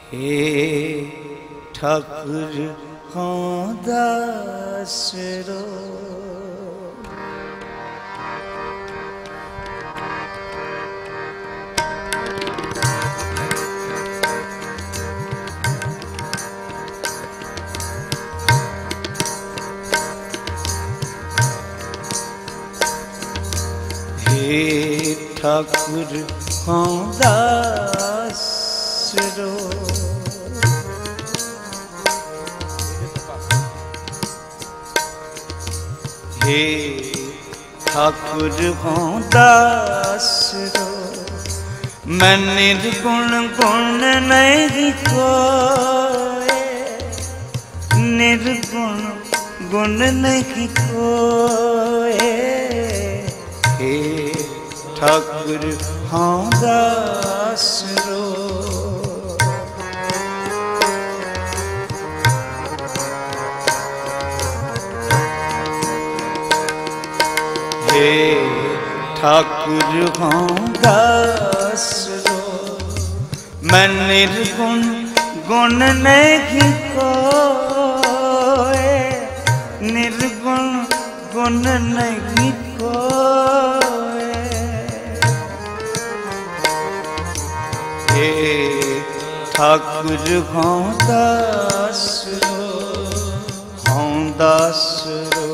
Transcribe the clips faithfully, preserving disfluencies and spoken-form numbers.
हे ठाकुर हाँ दासरो हे ठाकुर हाँ दासरो हे ठाकुर हाँ दासरो मैं निर्गुण गुण नहीं कोय निर्गुण गुण नहीं कोय हे ठाकुर हाँ दासरो हे ठाकुर हाँ दासरो मैं निर्गुण गुण नहीं कोय निर्गुण गुण नहीं कोय हे ठाकुर हाँ दासरो हाँ दासरो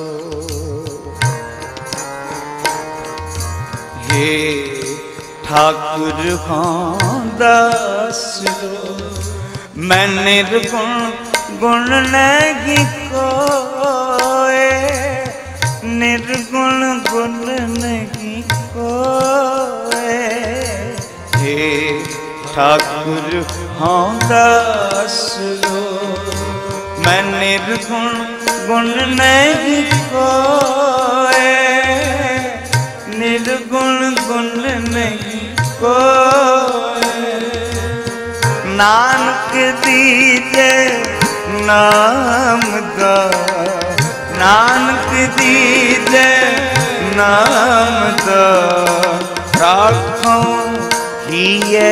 हे ठाकुर हाँ दासरो मैं निर्गुण गुण नहीं कोय निर्गुण गुण नहीं कोय हे ठाकुर हाँ दासरो मैं निर्गुण गुण नहीं कोय निर्गुण गुण नहीं कोय नानक दीजे नाम दा नानक दीजे नाम दा राखो हिये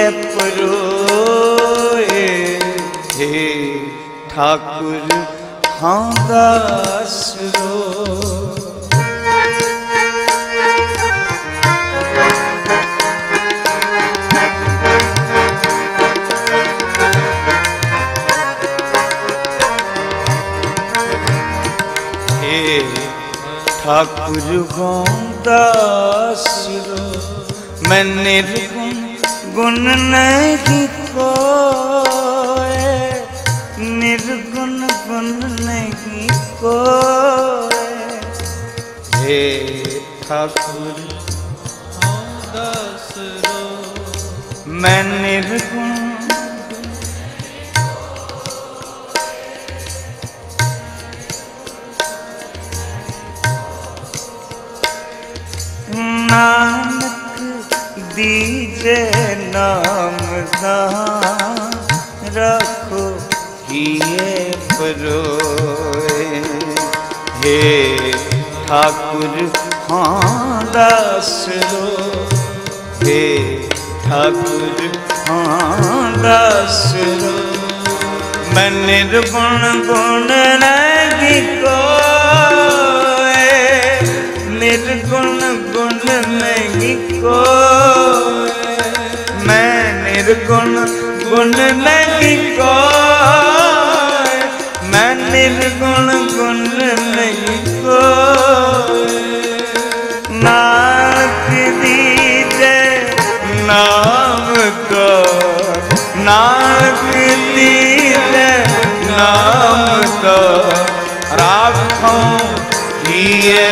परोए हे ठाकुर हाँ दासरो ठाकुर हाँ दासरो मैं निर्गुण गुण नहीं कोय निर्गुण गुण नहीं कोय हे ठाकुर हाँ दासरो मैं निर्गुण नानक दीजे नाम दा रखो हिये परोए हे ठाकुर हाँ दासरो हे ठाकुर हाँ दासरो मैं निर्गुण गुण नहीं कोय निर्गुण गुण नहीं कोय मैं निर्गुण गुण नहीं कोय मैं निर्गुण गुण नहीं कोय नानक दीजे नाम को नानक दीजे नाम को राखो हिये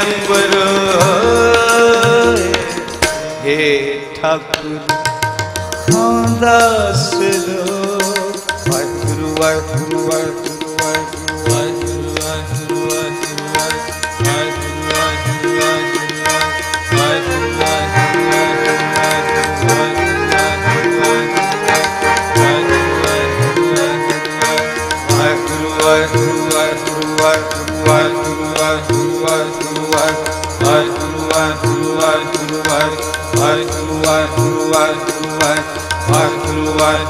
परोए हे ठाकुर हाँ दासरो वाहिगुरु वाहिगुरु वाहिगुरु वाहिगुरु वाहिगुरु वाहिगुरु वाहिगुरु वाहिगुरु वाहिगुरु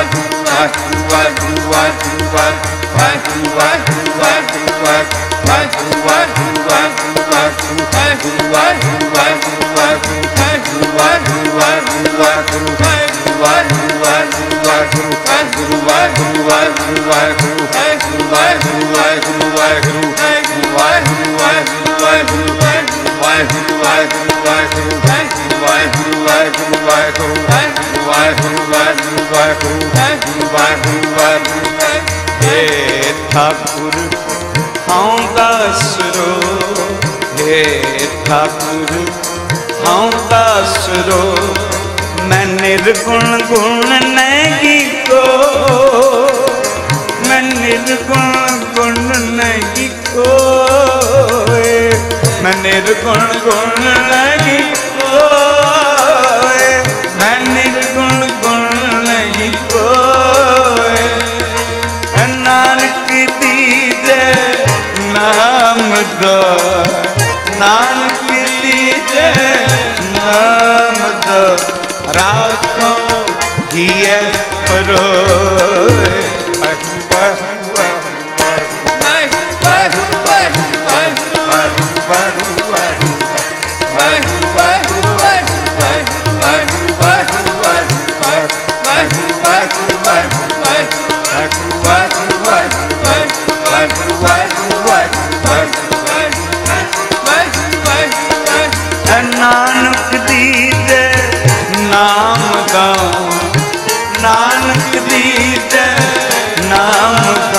ठाकुर हाँ दासरो, हे ठाकुर हाँ दासरो, मैं निर्गुण गुण नहीं को, मैं निर्गुण गुण नहीं को, मैं निर्गुण गुण नहीं को, मैं निर्गुण गुण नहीं को। नानक दीजे नाम दो, नानक दीजे नाम दो, राखो हिये परोए। नानक दीजे नाम गाऊं, नानक दीजे नाम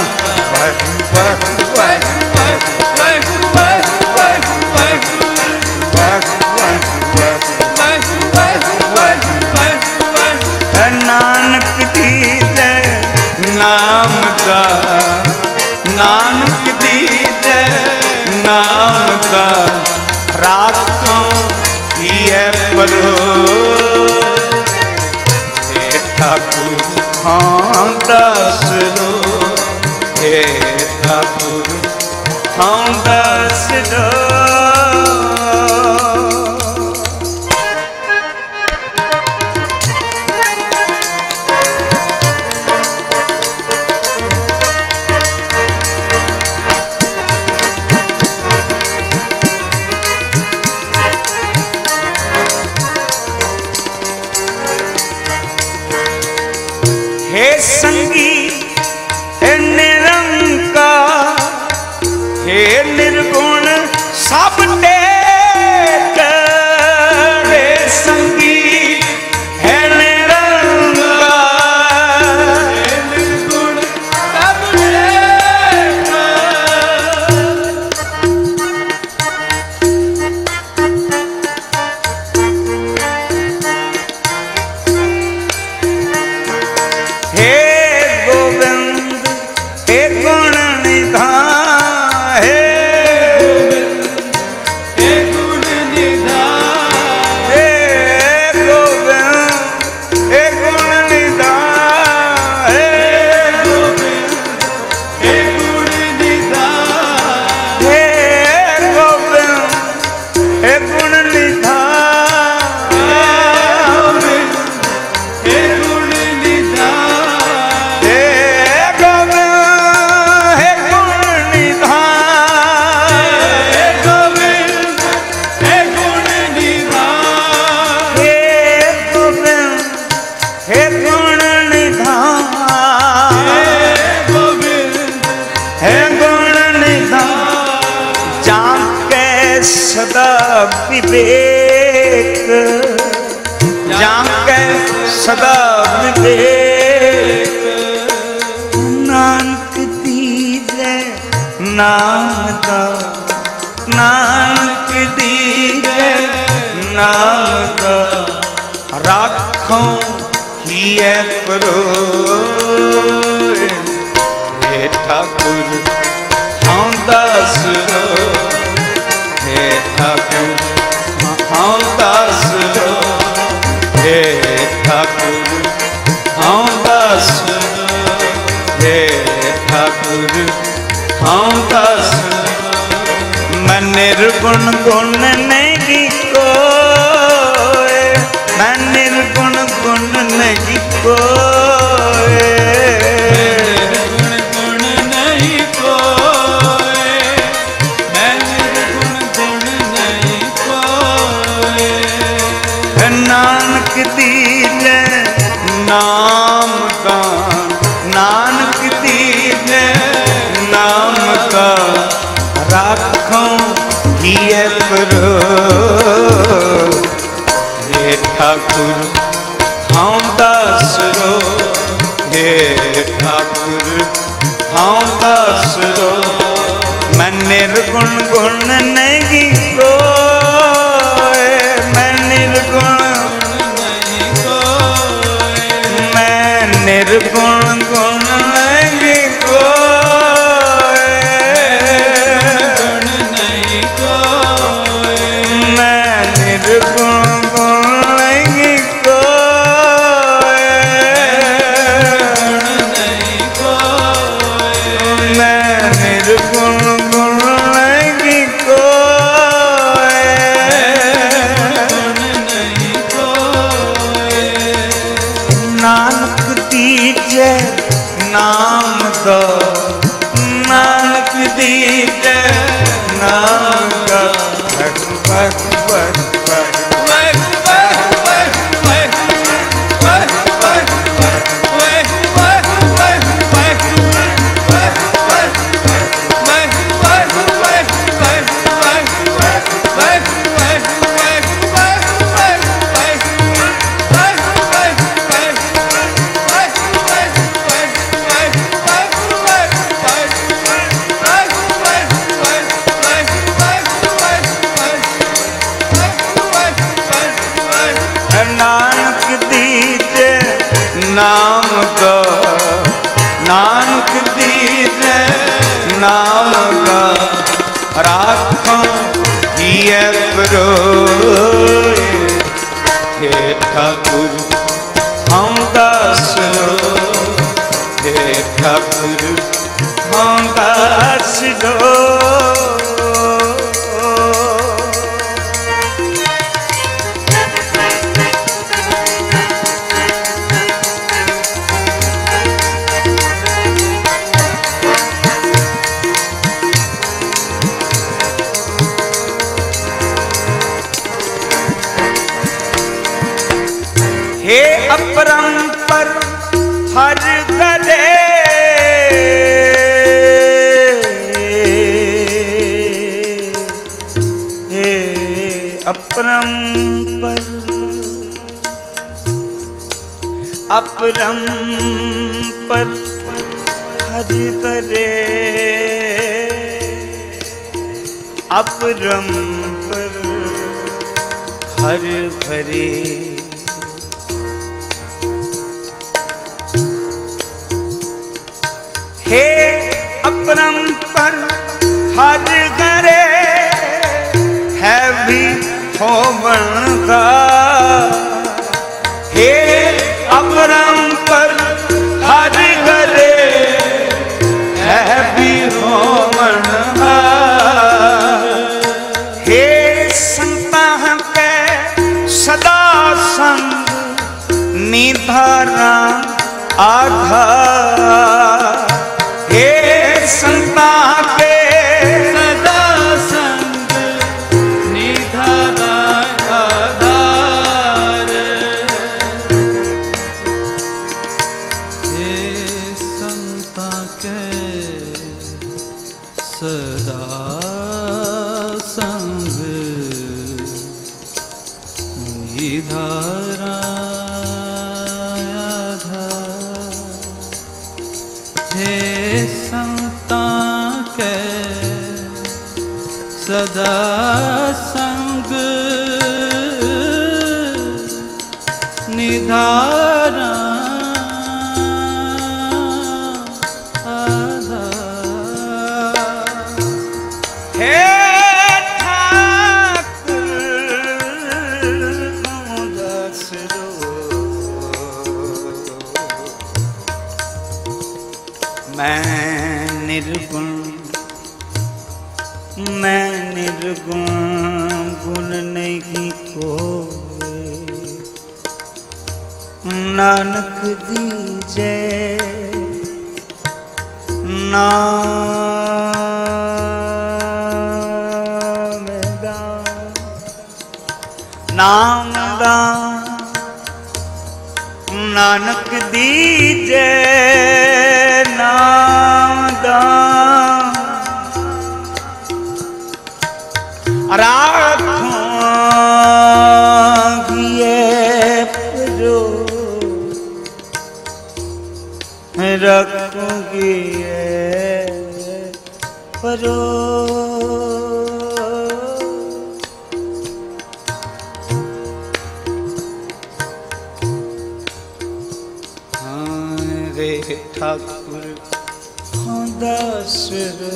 नानक दीजे नाम का, नानक दीजे नाम का, राखो हिये परोए। हे ठाकुर हाँ दासरो, हे ठाकुर हाँ दासरो। सदा विवेक, जाके सदा विवेक। नानक दीजे नाम का, नानक दीजे नाम का, राखों हिए परोए। हे ठाकुर हाँ दास रो, हे ठाकुर हाँ दास रो, हे ठाकुर हाँ दास रो, हे ठाकुर हाँ दास रो। मैं निर्गुण गुण नहीं कोय, मैं निर्गुण गुण नहीं कोय, निर्गुण गुण नहीं कोय, मैं निर्गुण गुण नहीं कोय। नानक दीजे नाम का, नानक दीजे नाम का, राखों हिए परोए। हे ठाकुर हाँ दास रो, हे ठाकुर हाँ दास रो। मैं निर्गुण गुण नहीं कोय, मैं निर्गुण नहीं कोय, मैं निर्गुण गुण नहीं कोय, नहीं कोय, मैं निर्गुण गुण नहीं कोय, नहीं कोय, मैं निर्गुण गुण नहीं कोय, नहीं कोय। नानक दीजे नाम का, नानक दीजे नाम का, भग भग भग भग नाम का, नानक दीजे नाम का, राखों हिए परोए। हे ठाकुर हम दास रो, हे ठाकुर हम दास रो। हे अपरंपर हर करे, हे अपरंपर अपरंपर हर करे, अपरंपर हर भरे। हे अपरंपर हर करे, है भी होवन का। हे अपरंपर हर करे, है भी होवन का। हे संता के सदा संग निधारा आधार। हे संता के सदा संग निधारा आधार। हे संता के सदा संग धारा आधार। हे संता के सदा संग निधारा निर्गुण मैं निर्गुण गुण नहीं कोई। नानक दीजे नाम दान नाम दान नानक दीजे नाम दान। राखोंगिए परो रखोंगिए परो। ठाकुर दासरो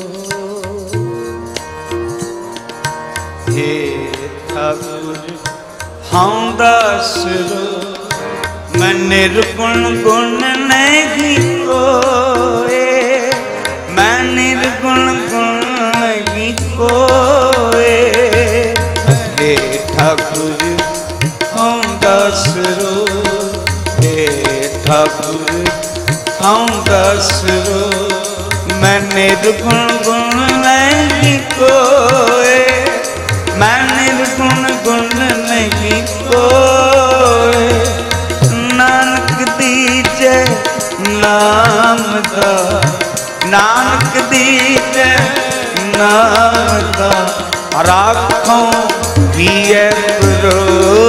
हे ठाकुर हाँ दासरो। मैं निर्गुण गुण नहीं कोए। मैं निर्गुण गुण नहीं कोए। हे ठाकुर हाँ दासरो हे ठाकुर हम दसरो। मैं निर्गुण गुण नहीं कोए। मैं निर्गुण गुण नहीं कोए। नानक दीजे नाम दा नानक दीजे नाम दा। राखों दिए करो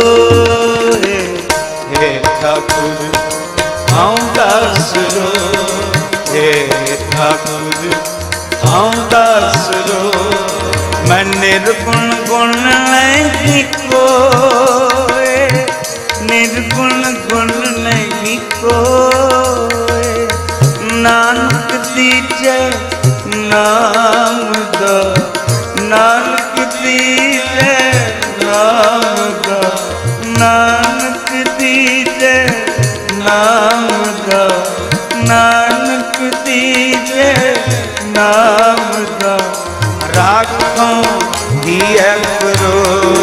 हे ठाकुर हम दासरो। हे ठाकुर हम दासरो। मैं निर्गुण गुण नहीं कोए। निर्गुण गुण नहीं कोए। नानक दीजे नाम दा नानक दीजे नाम दा। नानक दीजे नाम दा नानक दीजे नाम दा। राखों दिया करो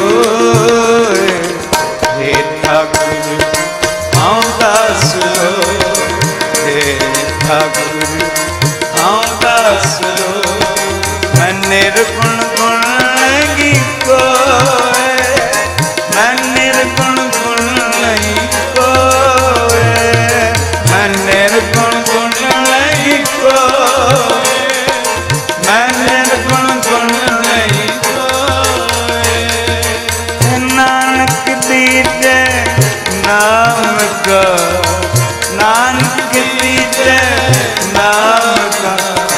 हे ठाकुर हाँ दासरो। हे ठाकुर हाँ दासरो। मैं निर्गुण गुण नहीं कोए। मैं निर्गुण गुण नहीं कोए। मैं निर्गुण गुण नहीं कोए। मैं निर्गुण गुण नहीं कोए। नानक दीजे नाम का नानक दीजे नाम का।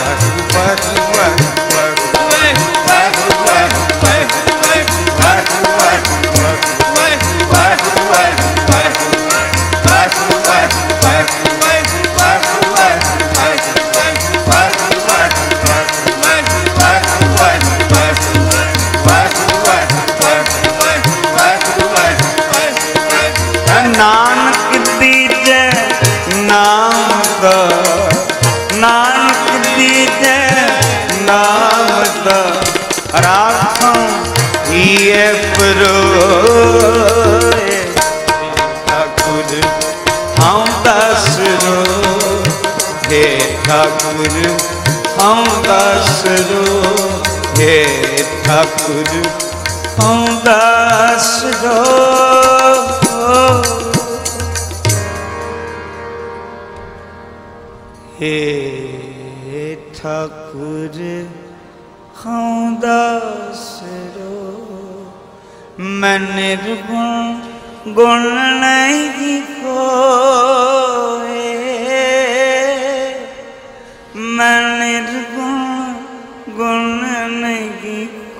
नानक दीजे नाम का नानक दीजे नाम का। राखों ये परो ठाकुर हम दासरो। हे ठाकुर हम दासरो। हे ठाकुर हम दासरो। हे ठाकुर हम दासरो। मैं निर्गुण गुण नहीं कोए, मैं निर्गुण गुण नहीं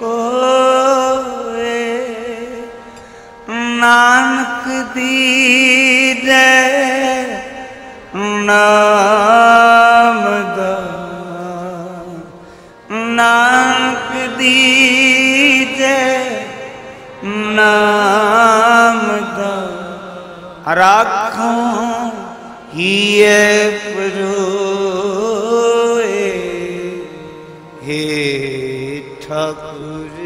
कोए। नानक दीजे नाम दा, नानक दीजे नाम दा। राखों हिए परोए, हे ठाकुर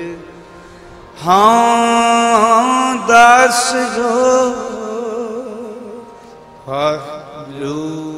हाँ दास जो। वाहिगुरु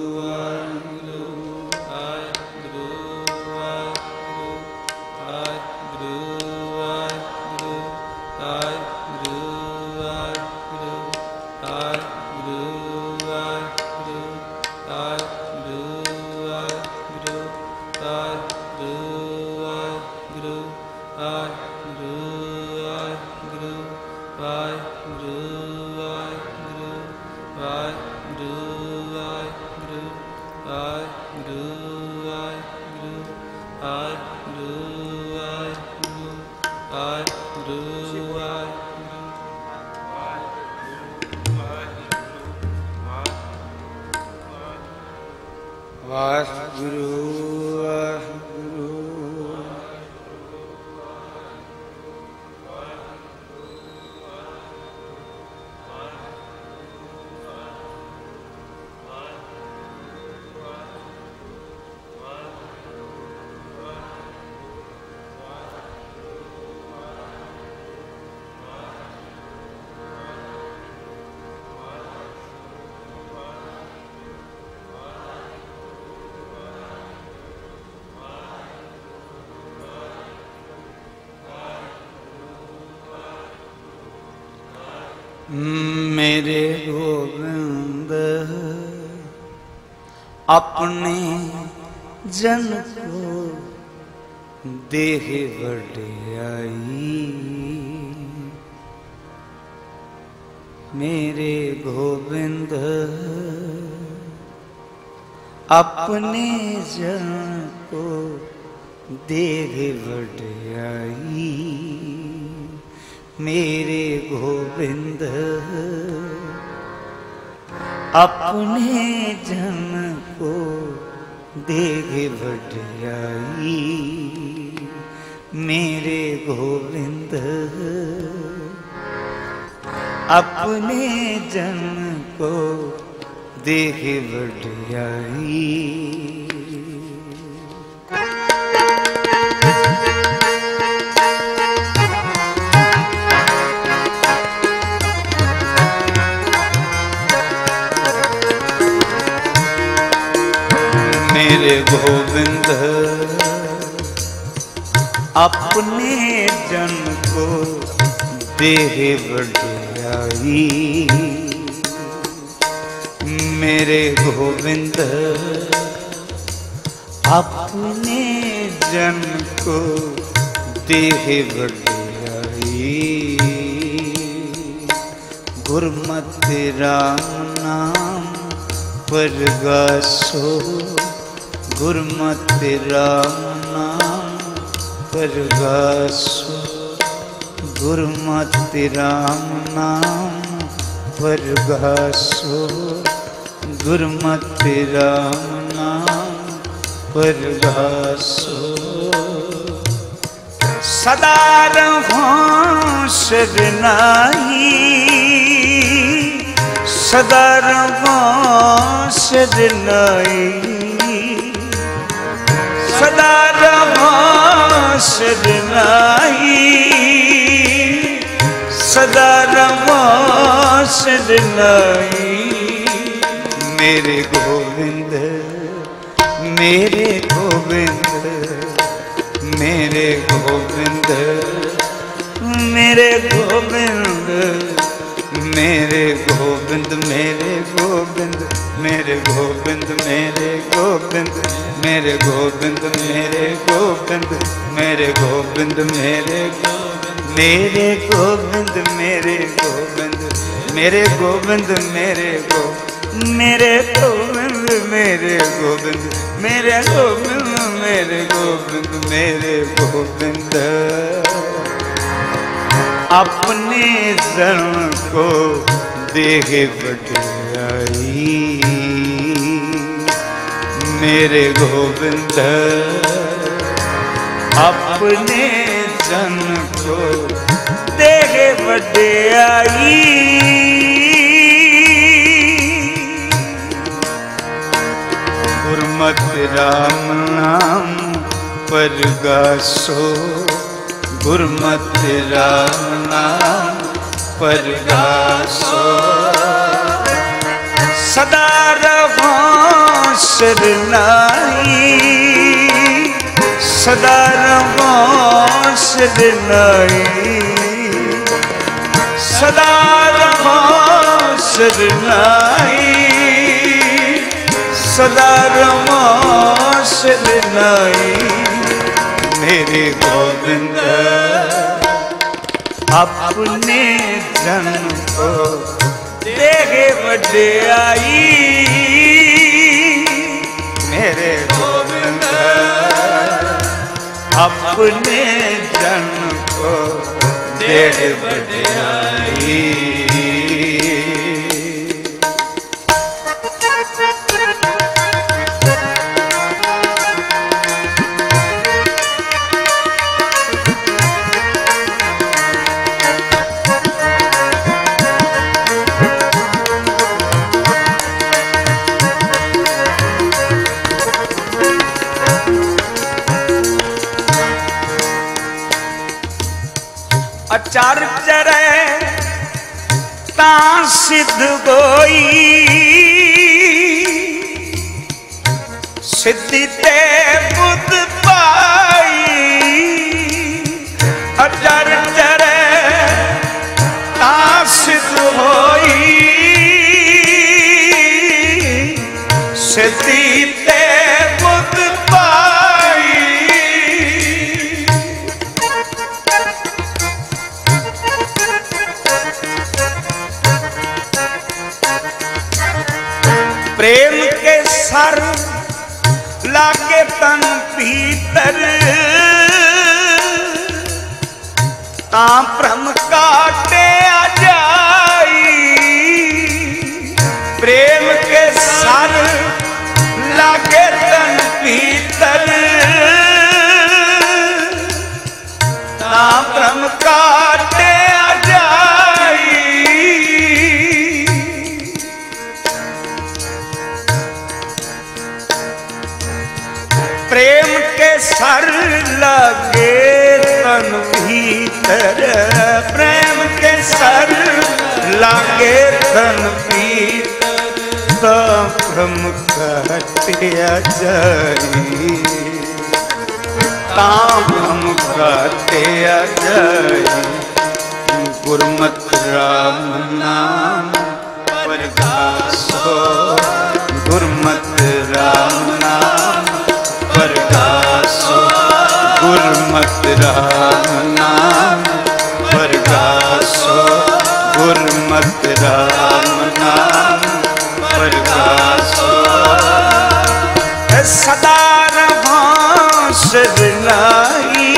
मेरे गोविंद अपने जन को देह वड्याई। मेरे गोविंद अपने जन को देह वड्याई। मेरे गोविंद अपने जन को देह वड्याई। मेरे गोविंद अपने जन को देह वड्याई। मेरे गोविंद अपने जन को देह वड्याई। मेरे गोविंद अपने जन को देह वड्याई। गुरमति राम नाम परगासो। गुरमति राम नाम परगासो। गुरमति राम नाम परगासो। गुरमति राम नाम परगासो। सदा रहूं शरनाई। सदा रहूं शरनाई। सदा रहूं शरनाई। सदा रहूं शरनाई। मेरे गोविंद मेरे गोविंद मेरे गोविंद मेरे गोविंद मेरे गोविंद मेरे गोविंद मेरे गोविंद मेरे गोविंद मेरे गोविंद मेरे गोविंद मेरे गोविंद मेरे गोविंद मेरे गोविंद मेरे गोविंद मेरे गोविंद मेरे गो मेरे गोविंद मेरे गोविंद मेरे गोविंद मेरे गोविंद मेरे गोविंद अपने जन्म को देह बटाई मेरे गोविंद अपने जन्म को देह बटाई गुरमति राम नाम परगासो गुरमति राम नाम परगासो सदा रहो शरणाई सदा रहो शरणाई सदा रहो शरणाई सदा रहो शरणाई मेरे गोविंद अपने जन्म को देह बटाई मेरे गोविंद अपने जन्म को देह बटाई अचार चरे ता सिद्ध होई सिद्धि ते बुद्ध पाई अचार चरे ता सिद्ध होई सिद्धि ते बुद्ध पाई प्रेम के सर लागे तन भीतर ता भ्रम काटे आ जाई प्रेम के सर लागे तन भीतर ता भ्रम काटे आ जाई प्रेम के सर लगे तन भीतर प्रेम के सर लगे तन भीतर भ्रम काटिया जाई भ्रम काटिया जाई गुरमति राम नाम परगासो गुरमति राम नाम परगासो गुरमति राम नाम परगासो गुरमति राम नाम परगासो सदा रहो शरणाई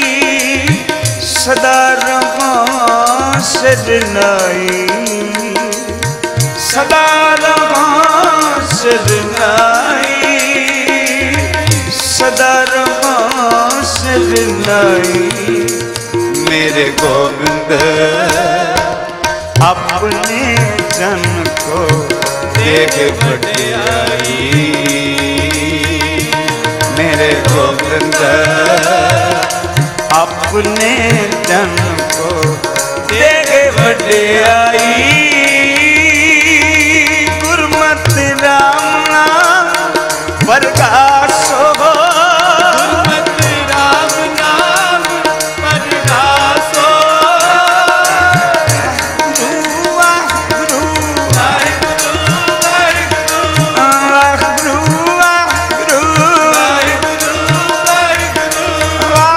सदा रहो शरणाई सदा रहो शरणाई सदा रहो शरणाई मेरे गोविंद अपने जन्म को देख बटाई मेरे गोविंद अपने जन्म को देख बटाई गुरमति राम नाम परगासो गुरमति राम नाम परगासो गुरु वाहिगुरु वाहिगुरु वाहिगुरु वाहिगुरु वाहिगुरु वाहिगुरु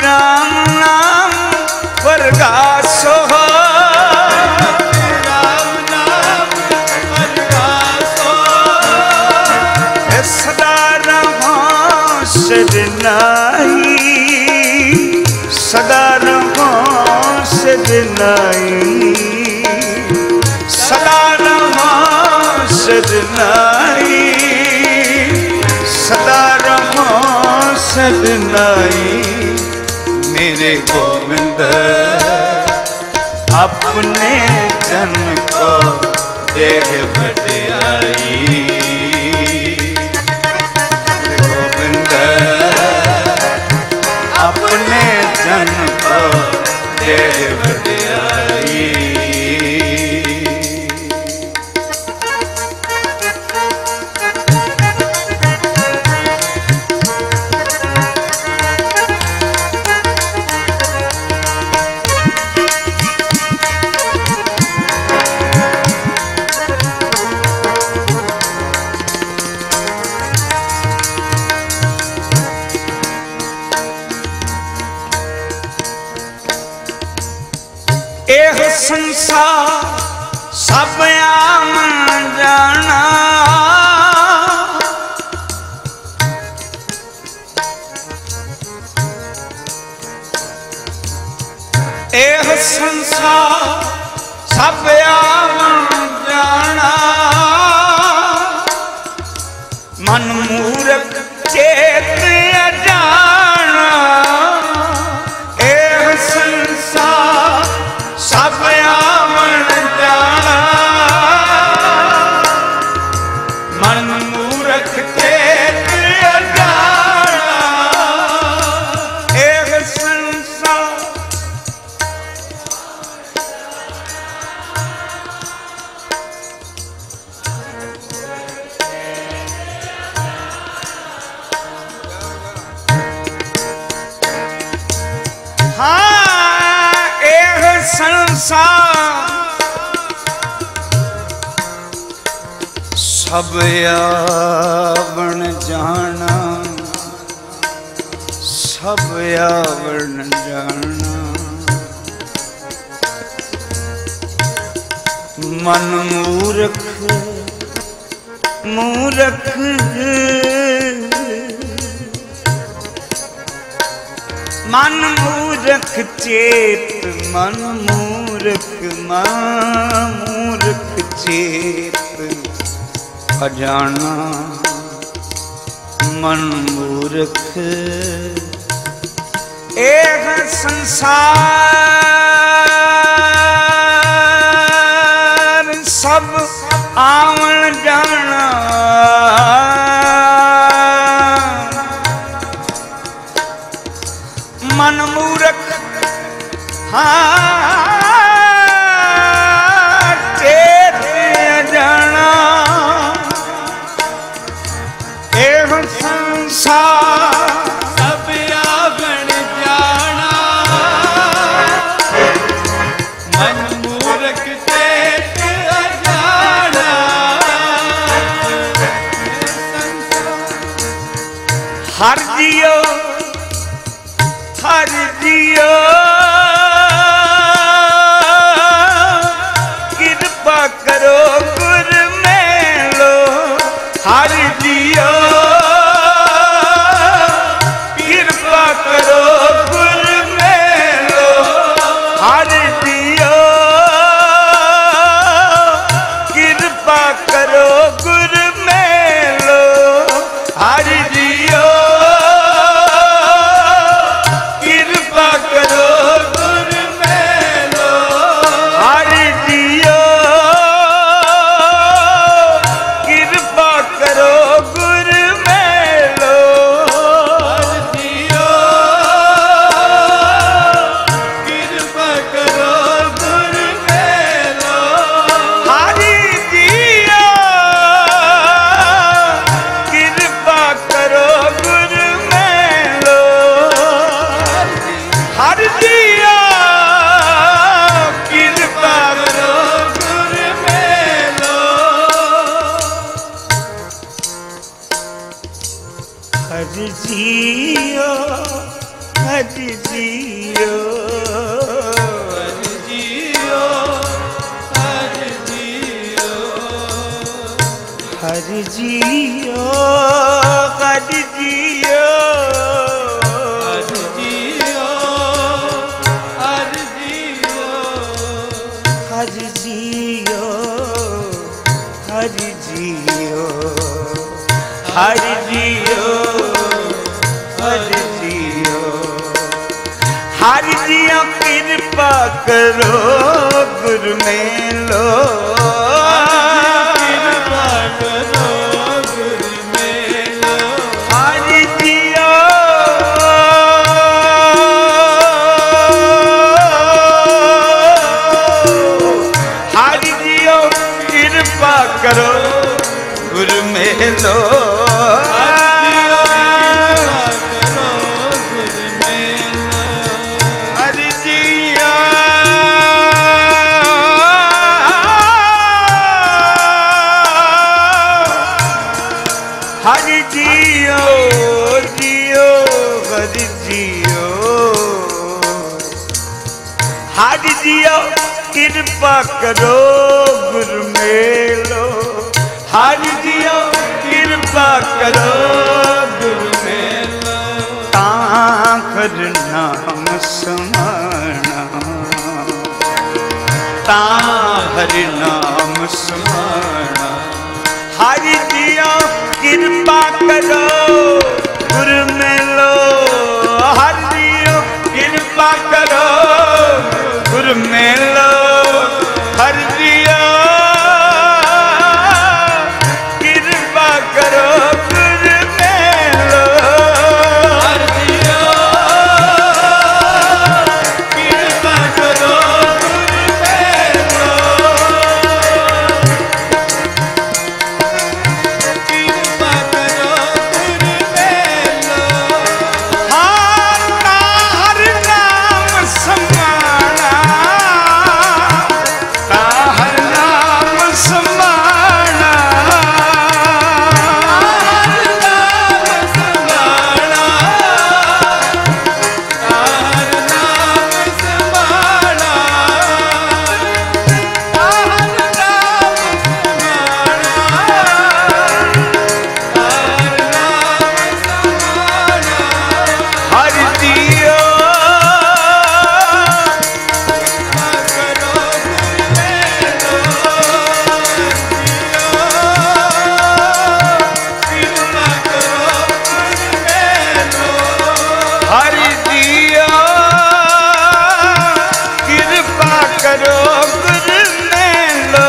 राम नाम वर्गा सोहो, राम नाम वर्गा सोहो, सदा रहो सजनाई, सदा रहो सजनाई, सदा रहो सजनाई, सदा रहो सजनाई। मेरे गोविंद अपने जन को दे बड़ाई, गोविंद अपने जन को दे बड़ाई। एह संसार सब आम जाना, एह संसार सब आम जाना, मन मूर्ख चेत अजाना, एह संसार सब आवन जाना, मन मूर्ख चेत अजाना, एह संसार हाँ एह संसार सब आवन जाना, सब आवन जाना, मन मूर्ख मूर्ख मन मूर्ख चेत, मन मूर्ख मन मूर्ख चेत अजाना, मन मूर्ख एह संसार सब आवन जाना, मन मूर्ख हाँ चेत जाना, एह संसार सब आवन जाना, मन मूर्ख चेत जाना, हर जियो हर जियो कृपा करो गुर मेलो, हर जियो कृपा करो गुर मेलो, हर जियो कृपा करो गुर मेलो, हर जियो कृपा करो हरि जियो हरि जियो हरि जियो हरि जियो हरि जियो हरि जियो हरि जियो हरि जियो हरि जियो कृपा करो गुरु मेलो कृपा करो गुरु मेलो हरि जियो हरि जियो कृपा करो गुरु मेलो हरि जियो जियो हरि जियो हरि जियो कृपा करो गुरु मेलो हरि जियो कृपा करो गुरु मेलो तांकर नाम स्मरण तांकर नाम स्मरण हरि जियो कृपा करो गुरु मेलो हरि जियो कृपा करो गुरु मेलो हरि जियो कृपा करो गुरु मेलो हरि जियो कृपा करो गुरु मेलो कृपा करो गुरु मेलो हर नाम समाना हर नाम समाना हर नाम समाना हर नाम समाना हर नाम समाना हरि जियो करो गुरु मेलो कृपा करो गुरु मेलो हरि जियो कृपा करो गुरु मेलो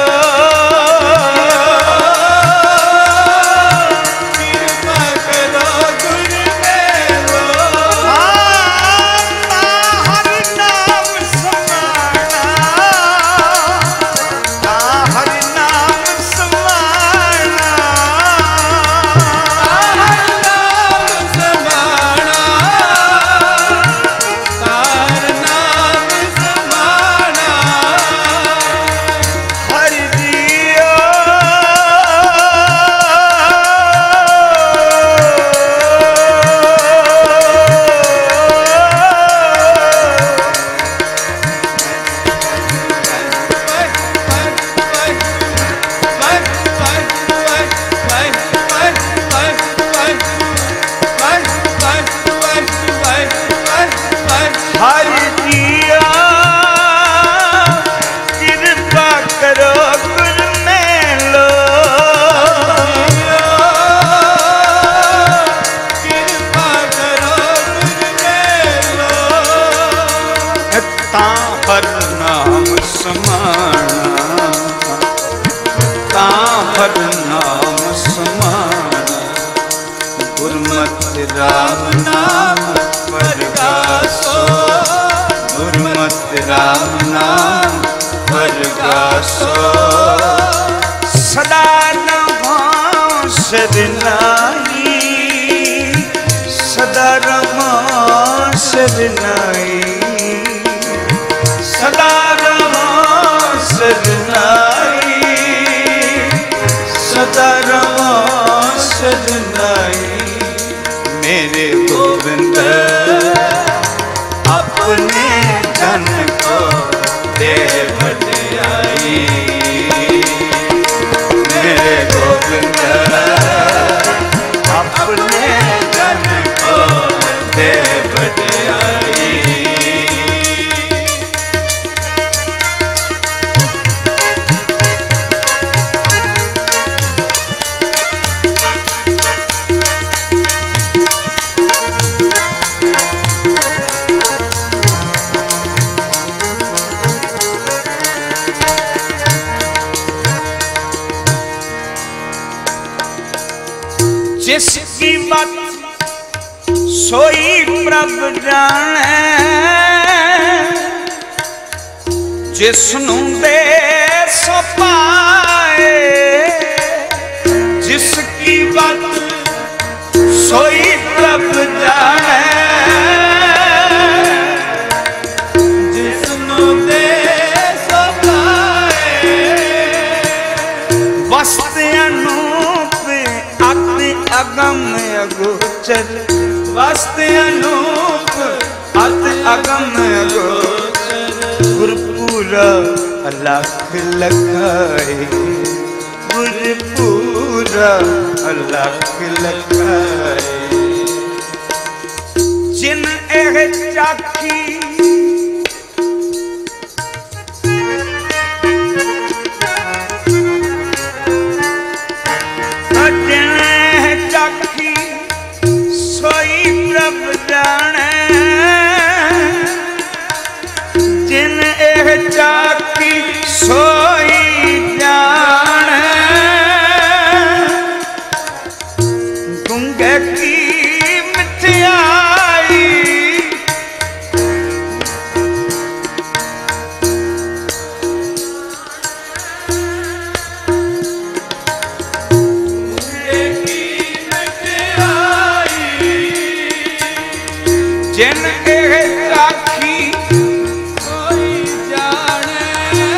कृपा करो गुरु मेलो हर नाम समाना हर नाम समाना हर नाम समाना हर नाम समाना हरि जियो हरि जियो कृपा करो गुरु मेलो कृपा करो गुरु मेलो ता हर नाम समाना ता हर नाम समाना गुरमति राम नाम परगासो गुरमति राम नाम परगासो सदा रहो शरनाई सदा रहो शरनाई सदा रहो शरनाई सदा रहो शरनाई मेरे गोविंद अपने जन को दे बड़ाई मेरे गोविंद सोई प्रभ जाने जिसनू दे सो पाए जिसकी बात सोई प्रभ जाने जिसनू दे सो पाए वस्त अनूप अति अगम अगोचर वस्त अनूप अति अगम अगोचर गुरपुरा अलख लखाए गुरपुरा अलख लखाए जिन एह चाखी जिन एह चाखी सोई प्रभ जाने जिन एह चाखी सोई जाने गुंगे की मिठाई जिन एह चाखी कोई जाने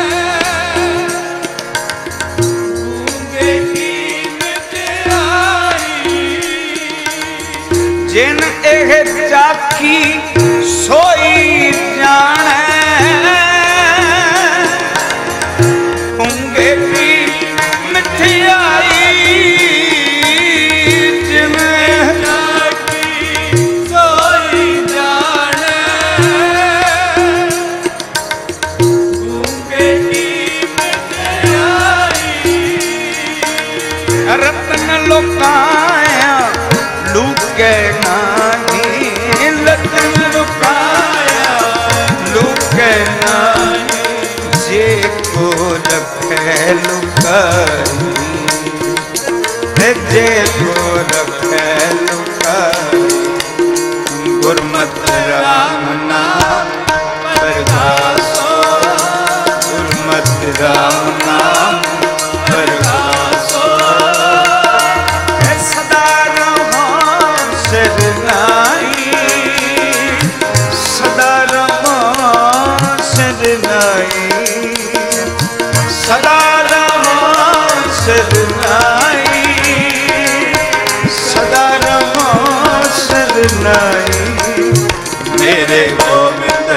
गूंगे की मिठाई जिन एह चाखी सोई जाने गूंगे की मिठाई जिन सोई जाने गूंगे की मिठाई रतन लुकाया लुके नानी रतन लुकाया लुके नानी जे को रखे लुकाई जे को रखे लुकाई गुरमत राम नाम प्रकाशो गुरमत राम नाम प्रकाशो सदा रहो शरनाई सदा रहो शरनाई सदा रहो शरनाई सदा रहो शरनाई मेरे गोविंद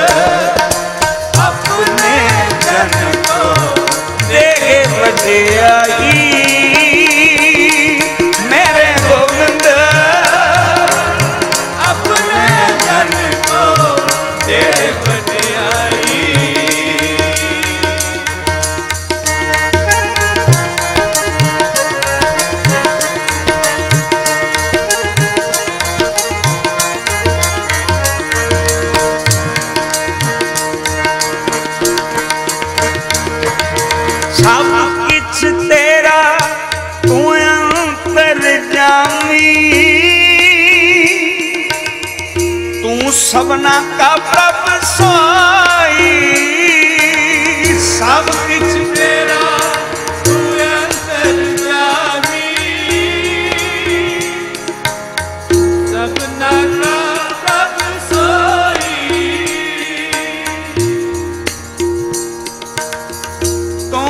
अपने जन को दे बजाई मेरे गोविंद अपने जन को दे बजाई सब किछ तेरा तू अंतर जामी तू सबना का प्रभ सोई सब किछ तेरा तू अंतर्यामी सबना का प्रभ सोई तू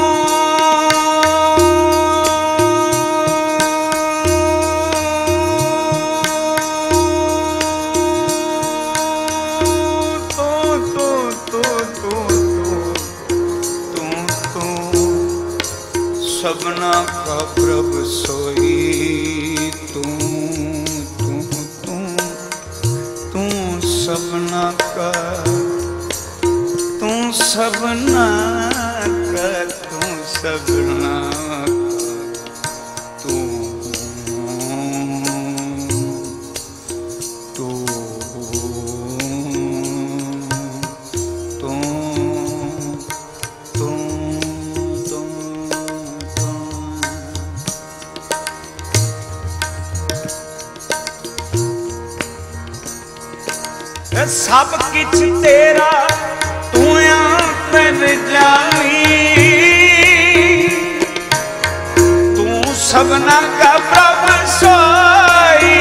सबना का प्रभ सोई तू तू तू तू सबना का तू सबना का तू सबना का तू तू तू तू तू तू सब किछ तेरा तू अंतर जामी, तू सबना का प्रभु सोई,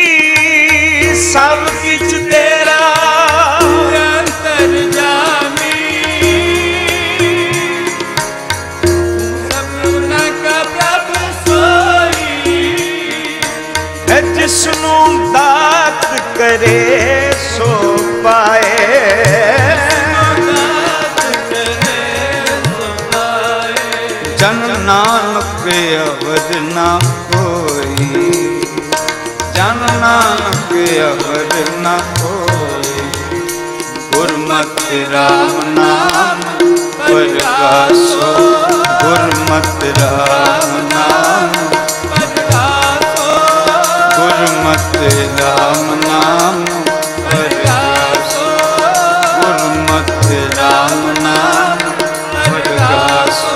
सब किछ तेरा अंतर जामी, सबना का प्रभु सोई, जिसनू दात करे सो पाए, जन नानक अवध ना कोई, जन नानक अवध ना कोई, गुरमति राम नाम प्रकाशो, गुरमति राम नाम प्रकाशो, गुरमति राम नाम प्रकाशो, गुरमति राम नाम प्रकाशो।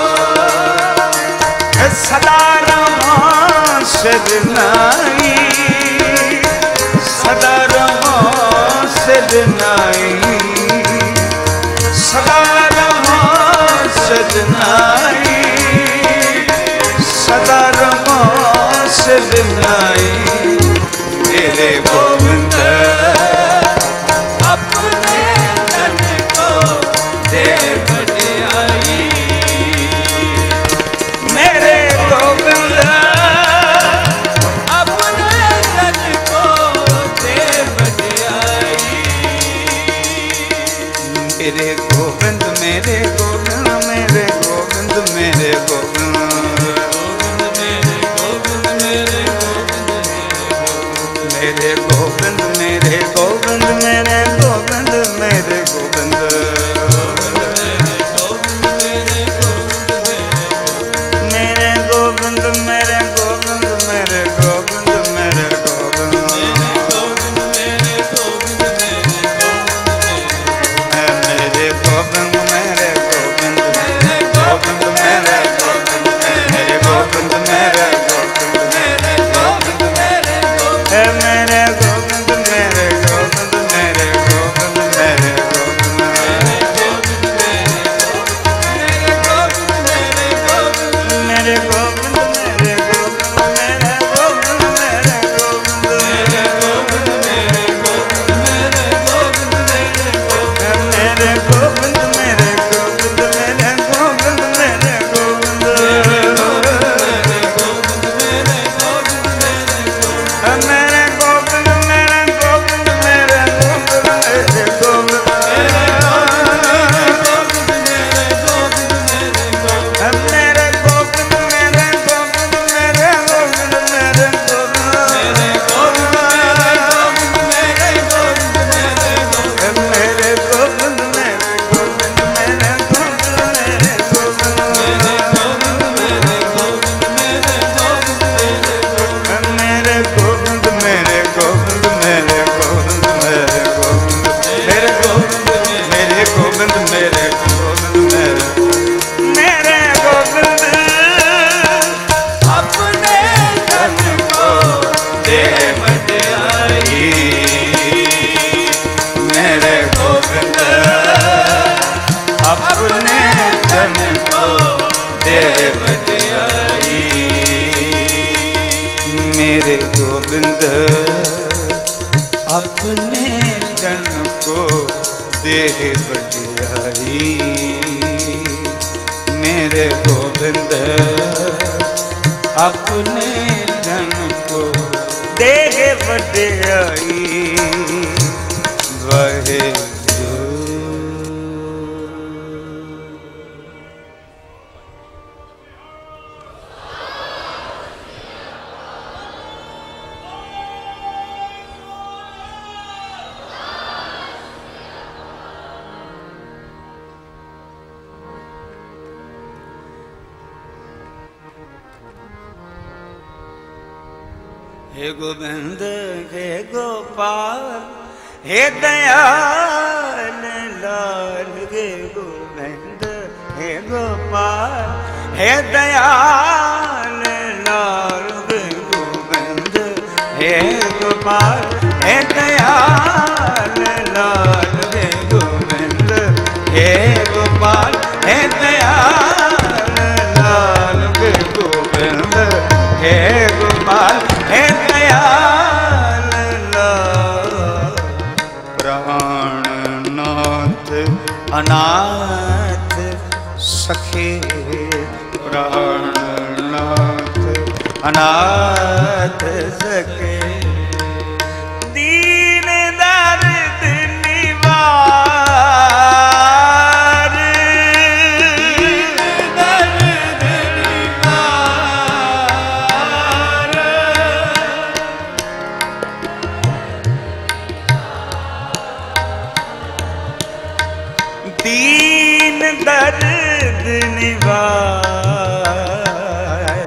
सदा रहो सदनाई, सदा रहो सदनाई, सदा रहो सदनाई, सदा रहो सदनाई, मेरे गोविंद अपने तन को दे बड़ाई, मेरे गोविंद अपने तन को दे बड़ाई, मेरे गोविंद मेरे गोविंद मेरे गोविंद मेरे गोविंद, मेरे गोविंद मेरे गोविंद मेरे गोविंद मेरे गोविंद मेरे गोविंद मेरे गोविंद, मेरे गोविंद मेरे गोविंद मेरे गोविंद मेरे गोविंद, मेरे गोविंद मेरे गोविंद मेरे गोविंद, गोविंद मेरे गोविंद मेरे गोविंद मेरे गोविंद, मेरे गोविंद मेरे गोविंद, मेरे गोविंद मेरे गोविंद मेरे गोविंद मेरे गोविंद, मेरे गोविंद मेरे गोविंद मेरे गोविंद मेरे गोविंद, मेरे गोविंद मेरे गोविंद मेरे गोविंद मेरे गोविंद, मेरे गोविंद मेरे गोविंद मेरे गोविंद मेरे गोविंद, मेरे गोविंद मेरे गोविंद मेरे गोविंद मेरे गोविंद, मेरे गोविंद मेरे गोविंद मेरे गोविंद मेरे गोविंद, मेरे गोविंद मेरे गोविंद मेरे गोविंद मेरे गोविंद, मेरे गोविंद मेरे गोविंद मेरे गोविंद मेरे गोविंद, मेरे गोविंद मेरे गोविंद मेरे गोविंद मेरे, मेरे गोविंद अपने तन को दे बड़ाई, मेरे गोविंद अपने जन को दे बड़ाई, मेरे गोविंद अपने जन को दे बड़ाई, मेरे गोविंद अपने जन को दे बड़ाई, वहे हे गोविंद हे गोपाल हे दयाल लाल, हे गोविंद हे गोपाल हे दयाल लाल, हे गोविंद हे गोपाल हे दयाल लाल हे गोविंद हे गोपाल हे दयाल लाल हे गोविंद हे गोपाल हे दयाल लाल प्राणनाथ अनाथ सखे प्राणनाथ अनाथ सखे दीन दर्द निवार दीन दर्द निवार दीन दर्द निवार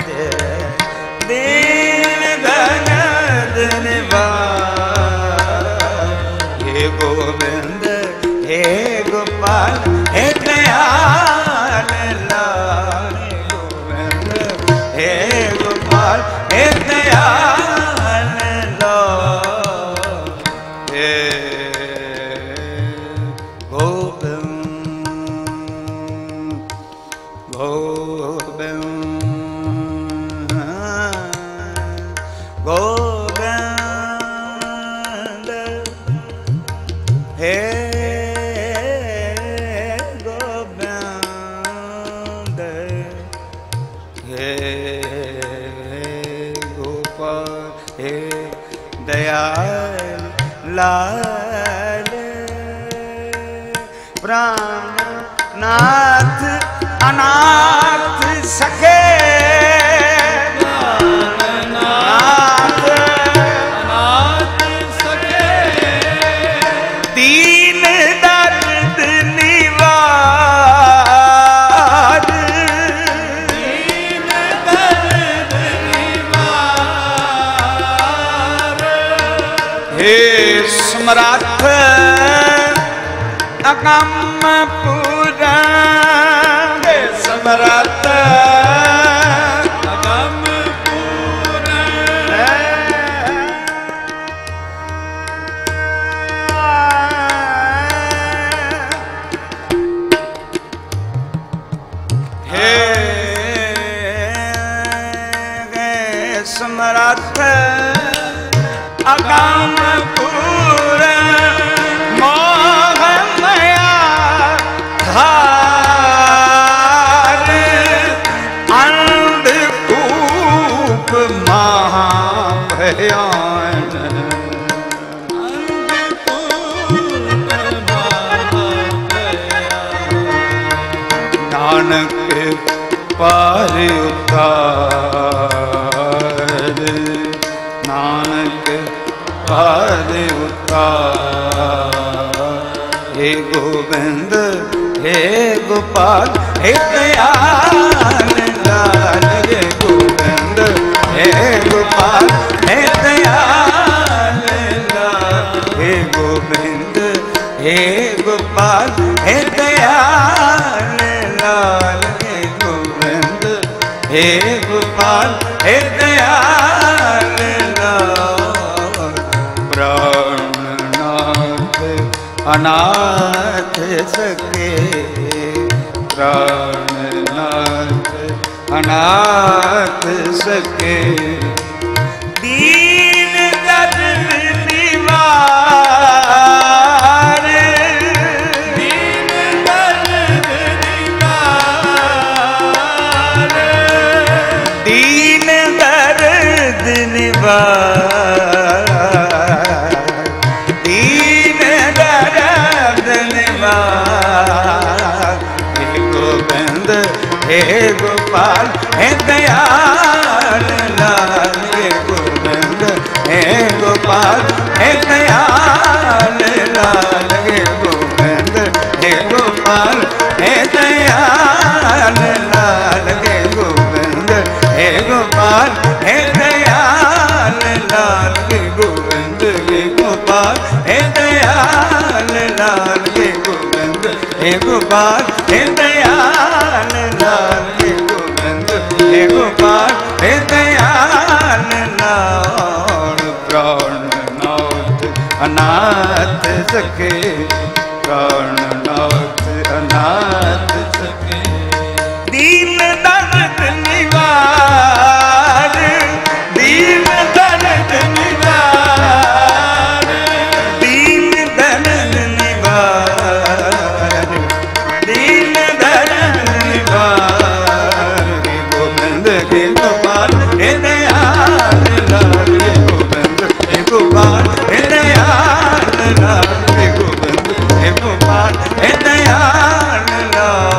दीन दर्द निवार हे गोविंद हे गोपाल हे दयाल लाल हे गोविंद हे गोपाल हे दयाल लाल हे गोविंद गोविंद हे गोविंद हे गोपाल हे दयाल लाल प्राणनाथ अनाथ सखे प्राणनाथ अनाथ सखे दीन दर्द निवार दीन दर्द निवार हे समर्थ अगम पुराण हे समर्थ अगम पुराण हे समर्थ अगम पुराण मोह माया धार अंधकूप महाभयान नानक पार उतार नानक पार उतार हे गोविंद हे गोपाल हे दयाल लाल हे गोविंद हे गोपाल हे दयाल लाल हे गोविंद हे गोपाल हे दयाल लाल हे गोविंद हे गोपाल हे दयाल लाल प्राणनाथ अनाथ सखे प्राणनाथ अनाथ सखे दीन दर्द निवार दीन दर्द निवार दीन दर्द निवार दीन दर्द निवार हे गोविंद हे गोपाल हे दयाल लाल हे गोविंद हे गोपाल हे दयाल लाल हे गोविंद हे गोपाल हे दयाल लाल हे गोविंद हे गोपाल हे दयाल लाल हे गोविंद हे गोपाल हे दयाल लाल हे गोविंद हे गोपाल हे दयाल लाल हे गोविंद हे गोपाल हे दयाल लाल प्राणनाथ अनाथ नाथ सके, प्राणनाथ अनाथ सके। दीन दर्द निवार, दीन दर्द निवार, दीन दर्द निवार, दीन दर्द निवार। गोविंद के गोपाल हे दयाल लाल, गोविंद हे गोपाल हे दयाल लाल, गोविंद हे गोपाल हे दयाल लाल।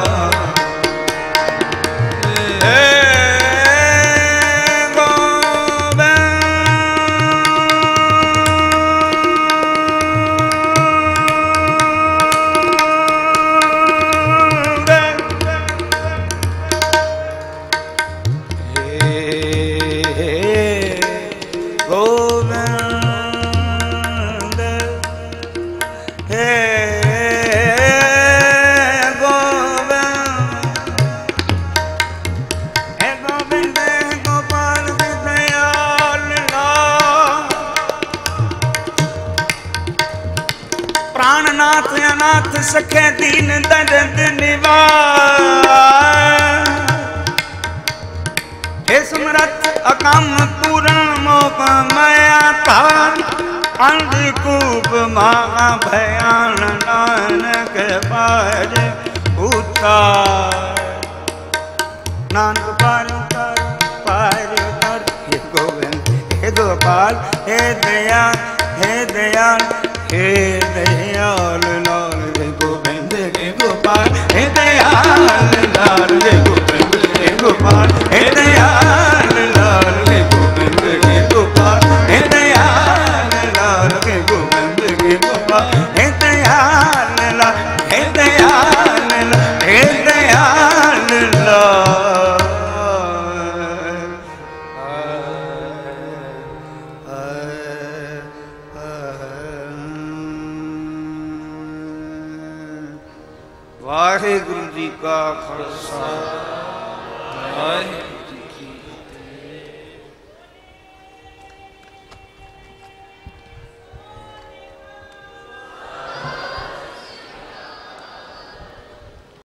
प्राणनाथ अनाथ सखे, दीन दर्द निवार। हे समरथ अकम पूरण मोह माया तार, अंधकूप महा भयान नानक पार उतार। नानक पार उतार, पार उतार। हे गोविंद हे गोपाल हे दयाल, हे दयाल हे दयाल लाल, हे गोविंद हे गोपाल हे दयाल लाल, हे गोविंद हे गोपाल हे दयाल लाल, हे गोविंद हे गोपाल हे दयाल लाल, हे गोविंद हे गोपाल हे दयाल लाल, हे दयाल लाल, हे दयाल लाल। वाहिगुरु जी का खालसा, वाहिगुरु